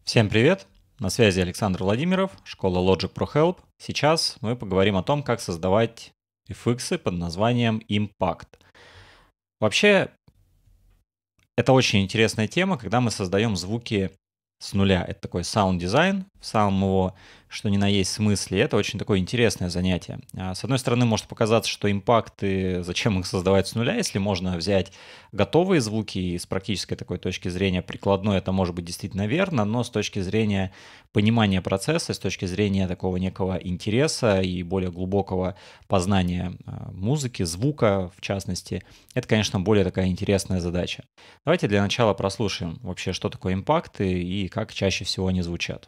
Всем привет! На связи Александр Владимиров, школа Logic Pro Help. Сейчас мы поговорим о том, как создавать FX под названием Impact. Вообще, это очень интересная тема, когда мы создаем звуки с нуля. Это такой саунд-дизайн в самом его, что ни на есть смысле. Это очень такое интересное занятие. С одной стороны, может показаться, что импакты, зачем их создавать с нуля, если можно взять готовые звуки, и с практической такой точки зрения прикладной это может быть действительно верно, но с точки зрения понимания процесса, с точки зрения такого некого интереса и более глубокого познания музыки, звука в частности, это, конечно, более такая интересная задача. Давайте для начала прослушаем вообще, что такое импакты и как чаще всего они звучат.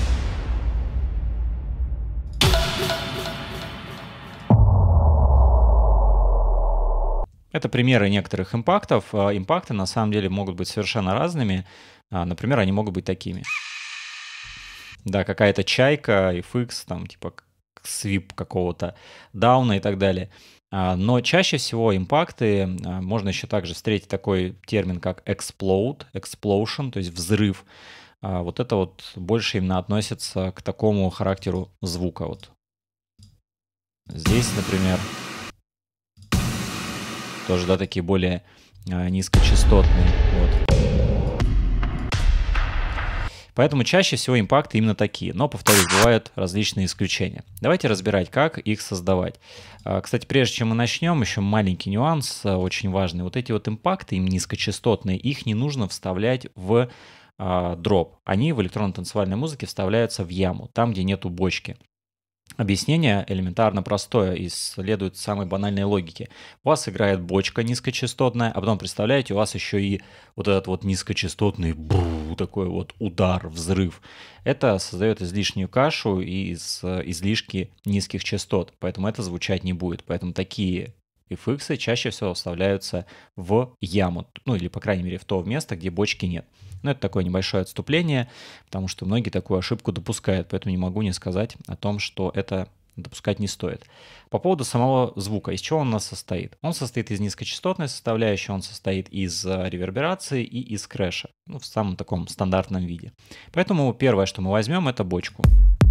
Это примеры некоторых импактов. Импакты на самом деле могут быть совершенно разными. Например, они могут быть такими. Да, какая-то чайка, FX, там типа свип какого-то дауна и так далее. Но чаще всего импакты, можно еще также встретить такой термин, как explode, explosion, то есть взрыв. Вот это вот больше именно относится к такому характеру звука. Вот. Здесь, например, тоже, да, такие более низкочастотные. Вот. Поэтому чаще всего импакты именно такие. Но, повторюсь, бывают различные исключения. Давайте разбирать, как их создавать. Кстати, прежде чем мы начнем, еще маленький нюанс, очень важный. Вот эти вот импакты, им низкочастотные, их не нужно вставлять в дроп. Они в электронно-танцевальной музыке вставляются в яму, там, где нету бочки. Объяснение элементарно простое и следует самой банальной логике. У вас играет бочка низкочастотная, а потом, представляете, у вас еще и вот этот вот низкочастотный такой вот удар, взрыв. Это создает излишнюю кашу из излишки низких частот, поэтому это звучать не будет. Поэтому такие FX чаще всего вставляются в яму, ну или, по крайней мере, в то место, где бочки нет. Но это такое небольшое отступление, потому что многие такую ошибку допускают, поэтому не могу не сказать о том, что это допускать не стоит. По поводу самого звука, из чего он у нас состоит? Он состоит из низкочастотной составляющей, он состоит из реверберации и из крэша, ну, в самом таком стандартном виде. Поэтому первое, что мы возьмем, это бочку.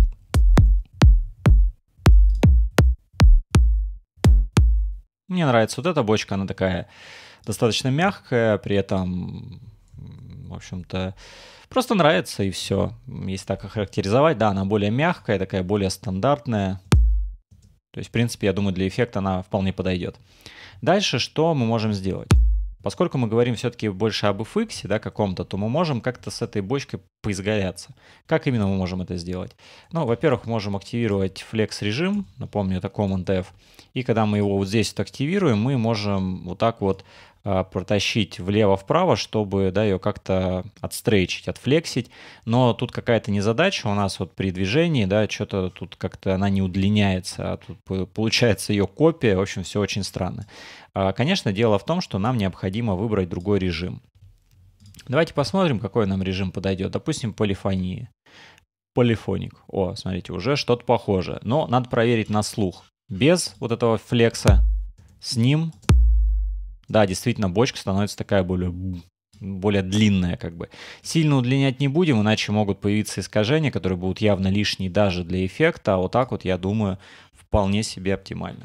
Мне нравится вот эта бочка, она такая достаточно мягкая, при этом, в общем-то, просто нравится и все. Если так охарактеризовать, да, она более мягкая, такая более стандартная. То есть, в принципе, я думаю, для эффекта она вполне подойдет. Дальше что мы можем сделать? Поскольку мы говорим все-таки больше об FX, да, каком-то, то мы можем как-то с этой бочкой поизгаляться. Как именно мы можем это сделать? Ну, во-первых, можем активировать Flex режим, напомню, это Command F. И когда мы его вот здесь вот активируем, мы можем вот так вот протащить влево-вправо, чтобы, да, ее как-то отстрейчить, отфлексить. Но тут какая-то незадача у нас вот при движении, да, что-то тут как-то она не удлиняется, а тут получается ее копия. В общем, все очень странно. Конечно, дело в том, что нам необходимо выбрать другой режим. Давайте посмотрим, какой нам режим подойдет. Допустим, полифония. Полифоник. О, смотрите, уже что-то похоже. Но надо проверить на слух. Без вот этого флекса. С ним, да, действительно, бочка становится такая более длинная, как бы. Сильно удлинять не будем, иначе могут появиться искажения, которые будут явно лишние даже для эффекта. А вот так вот, я думаю, вполне себе оптимально.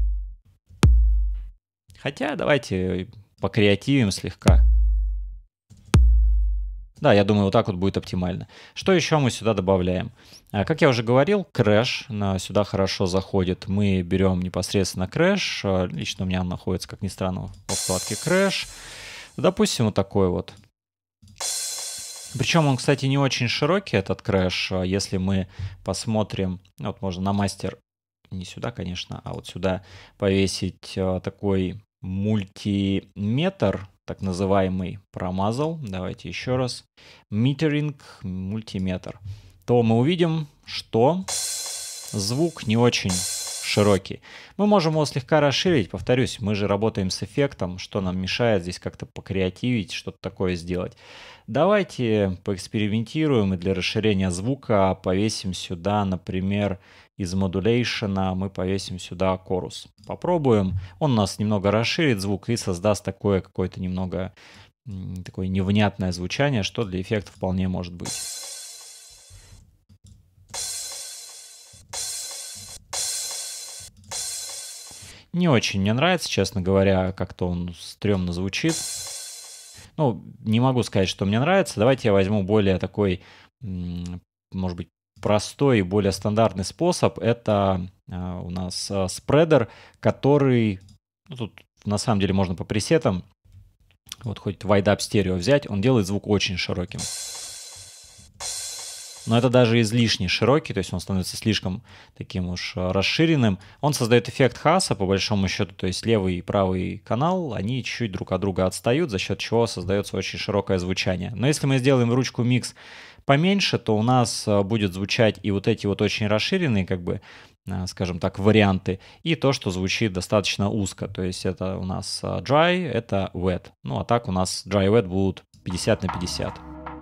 Хотя давайте покреативим слегка. Да, я думаю, вот так вот будет оптимально. Что еще мы сюда добавляем? Как я уже говорил, крэш сюда хорошо заходит. Мы берем непосредственно крэш. Лично у меня он находится, как ни странно, во вкладке крэш. Допустим, вот такой вот. Причем он, кстати, не очень широкий, этот крэш. Если мы посмотрим, вот можно на мастер, не сюда, конечно, а вот сюда повесить такой мультиметр, так называемый, промазал. Давайте еще раз. Метеринг, мультиметр. То мы увидим, что звук не очень широкий. Мы можем его слегка расширить. Повторюсь, мы же работаем с эффектом. Что нам мешает здесь как-то покреативить, что-то такое сделать? Давайте поэкспериментируем и для расширения звука повесим сюда, например, из модулейшена мы повесим сюда chorus. Попробуем. Он у нас немного расширит звук и создаст такое какое-то немного такое невнятное звучание, что для эффекта вполне может быть. Не очень мне нравится, честно говоря, как-то он стрёмно звучит. Ну, не могу сказать, что мне нравится. Давайте я возьму более такой, может быть, простой и более стандартный способ. Это у нас спредер, который, ну, тут на самом деле можно по пресетам, вот хоть wide-up стерео взять, он делает звук очень широким. Но это даже излишне широкий, то есть он становится слишком таким уж расширенным. Он создает эффект Хаса, по большому счету, то есть левый и правый канал, они чуть-чуть друг от друга отстают, за счет чего создается очень широкое звучание. Но если мы сделаем ручку микс поменьше, то у нас будет звучать и вот эти вот очень расширенные, как бы, скажем так, варианты, и то, что звучит достаточно узко. То есть это у нас dry, это wet. Ну а так у нас dry и wet будут 50/50.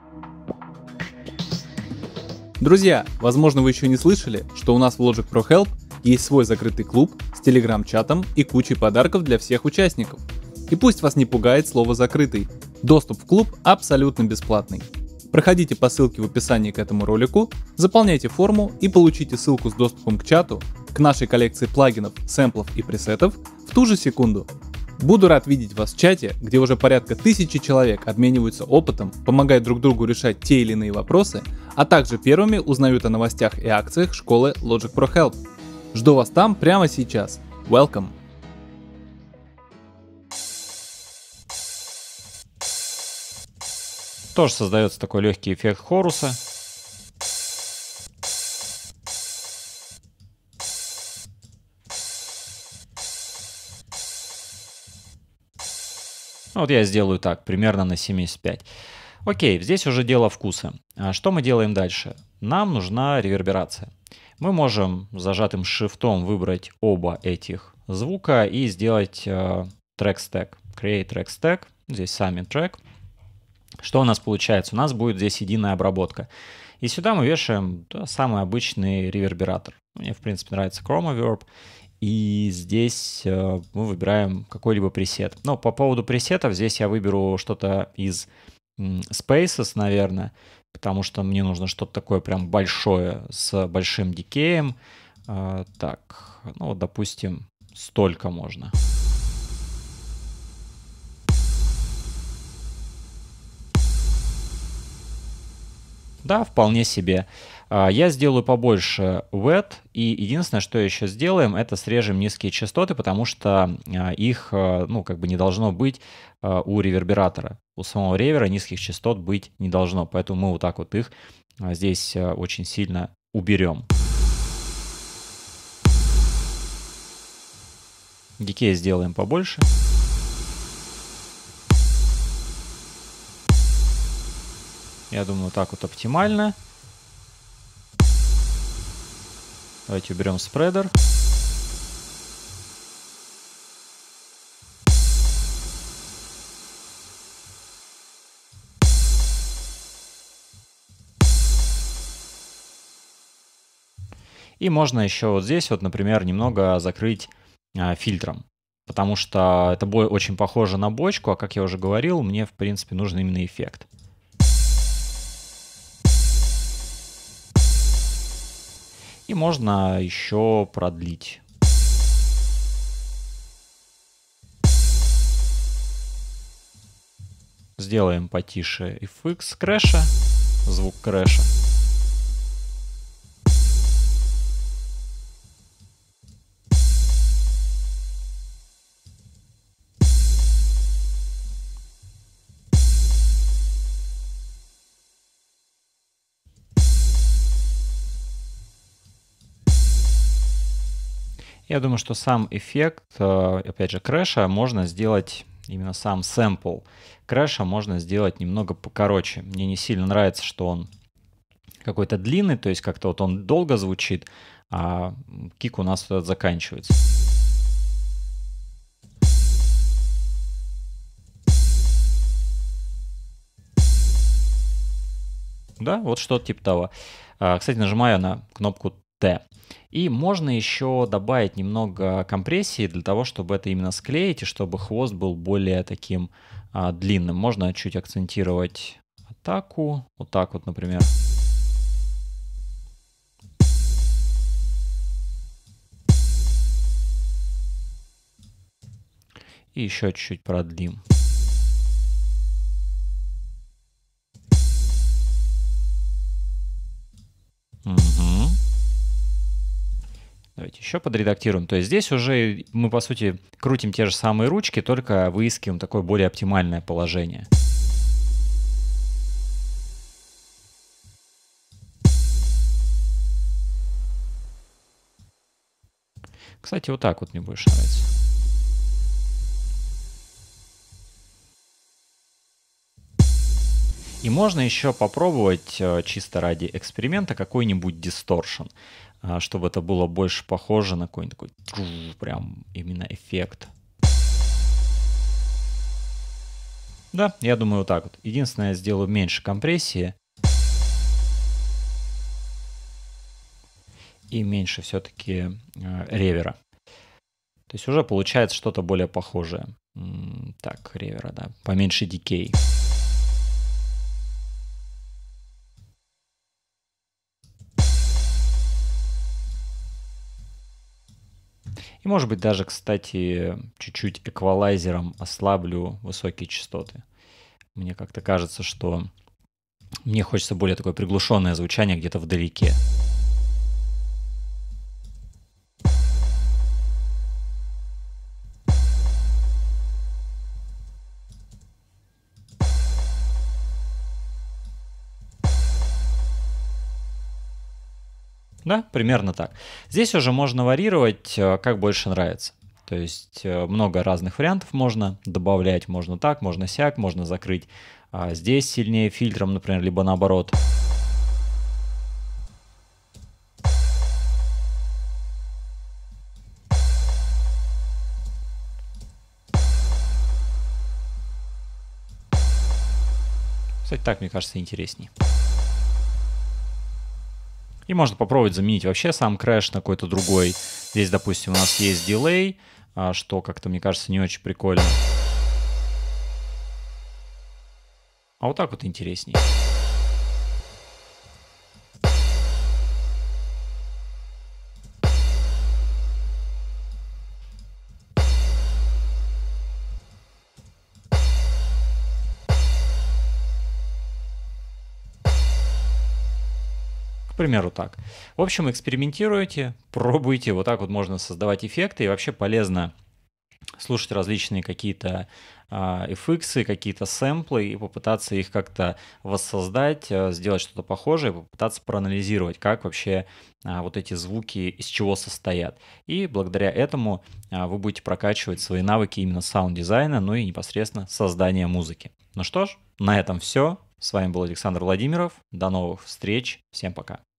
Друзья, возможно, вы еще не слышали, что у нас в Logic Pro Help есть свой закрытый клуб с телеграм-чатом и кучей подарков для всех участников. И пусть вас не пугает слово «закрытый». Доступ в клуб абсолютно бесплатный. Проходите по ссылке в описании к этому ролику, заполняйте форму и получите ссылку с доступом к чату, к нашей коллекции плагинов, сэмплов и пресетов в ту же секунду. Буду рад видеть вас в чате, где уже порядка 1000 человек обмениваются опытом, помогают друг другу решать те или иные вопросы, а также первыми узнают о новостях и акциях школы Logic Pro Help. Жду вас там прямо сейчас. Welcome! Тоже создается такой легкий эффект хоруса. Вот я сделаю так, примерно на 75. Окей, здесь уже дело вкуса. Что мы делаем дальше? Нам нужна реверберация. Мы можем зажатым шрифтом выбрать оба этих звука и сделать track stack. Create track stack. Здесь сами трек. Что у нас получается? У нас будет здесь единая обработка. И сюда мы вешаем самый обычный ревербератор. Мне, в принципе, нравится Chroma Verb. И здесь мы выбираем какой-либо пресет. Но по поводу пресетов здесь я выберу что-то из Spaces, наверное, потому что мне нужно что-то такое прям большое с большим дикеем. Так, ну вот, допустим, столько можно. Да, вполне себе. Я сделаю побольше wet, и единственное, что еще сделаем, это срежем низкие частоты, потому что их, ну, как бы не должно быть у ревербератора. У самого ревера низких частот быть не должно, поэтому мы вот так вот их здесь очень сильно уберем. Дикей сделаем побольше. Я думаю, так вот оптимально. Давайте уберем спредер. И можно еще вот здесь вот, например, немного закрыть фильтром. Потому что это очень похоже на бочку, а как я уже говорил, мне, в принципе, нужен именно эффект. И можно еще продлить. Сделаем потише FX крэша, звук крэша. Я думаю, что сам эффект, опять же, крэша можно сделать, именно сам сэмпл крэша можно сделать немного покороче. Мне не сильно нравится, что он какой-то длинный, то есть как-то вот он долго звучит, а кик у нас тут заканчивается. Да, вот что-то типа того. Кстати, нажимаю на кнопку T. И можно еще добавить немного компрессии для того, чтобы это именно склеить, и чтобы хвост был более таким длинным. Можно чуть акцентировать атаку. Вот так вот, например. И еще чуть-чуть продлим. Угу. Давайте еще подредактируем. То есть здесь уже мы, по сути, крутим те же самые ручки, только выискиваем такое более оптимальное положение. Кстати, вот так вот мне больше нравится. И можно еще попробовать чисто ради эксперимента какой-нибудь дисторшн, чтобы это было больше похоже на какой-нибудь такой прям именно эффект. Да, я думаю, вот так вот. Единственное, я сделаю меньше компрессии. И меньше все-таки ревера. То есть уже получается что-то более похожее. Так, ревера, да. Поменьше дикей. И может быть даже, кстати, чуть-чуть эквалайзером ослаблю высокие частоты. Мне как-то кажется, что мне хочется более такое приглушенное звучание где-то вдалеке. Да, примерно так. Здесь уже можно варьировать, как больше нравится. То есть много разных вариантов можно добавлять. Можно так, можно сяк, можно закрыть здесь сильнее фильтром, например, либо наоборот. Кстати, так, мне кажется, интересней. И можно попробовать заменить вообще сам крэш на какой-то другой. Здесь, допустим, у нас есть дилей, что как-то, мне кажется, не очень прикольно. А вот так вот интересней. К примеру, так. В общем, экспериментируйте, пробуйте. Вот так вот можно создавать эффекты. И вообще полезно слушать различные какие-то FX, какие-то сэмплы и попытаться их как-то воссоздать, сделать что-то похожее, попытаться проанализировать, как вообще вот эти звуки из чего состоят. И благодаря этому вы будете прокачивать свои навыки именно саунд-дизайна, ну и непосредственно создания музыки. Ну что ж, на этом все. С вами был Александр Владимиров. До новых встреч. Всем пока.